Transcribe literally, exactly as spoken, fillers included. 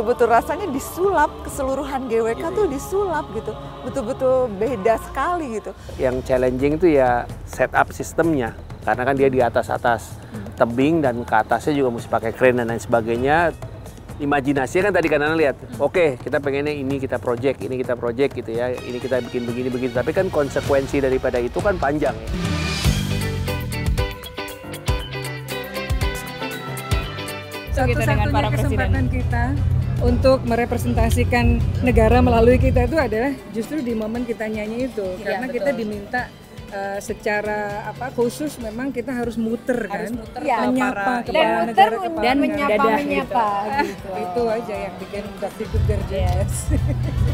betul-betul rasanya disulap, keseluruhan G W K Gitu. tuh disulap gitu. Betul-betul beda sekali gitu. Yang challenging itu ya setup sistemnya. Karena kan dia di atas-atas tebing dan ke atasnya juga mesti pakai crane dan lain sebagainya. Imajinasinya kan tadi kan Anda lihat, oke okay, kita pengennya ini kita project, ini kita project gitu ya, ini kita bikin begini begitu. Tapi kan konsekuensi daripada itu kan panjang ya. Satu-satunya kesempatan kita untuk merepresentasikan negara melalui kita itu adalah justru di momen kita nyanyi itu, Ya, karena betul. kita diminta uh, secara apa khusus memang kita harus muter Harus kan, muter Ya, ke menyapa para- kepala dan muter negara, men- kepala dan negara. menyapa Dadah, menyapa gitu. gitu. Itu aja yang bikin Dakdikduk Garjas. Yes.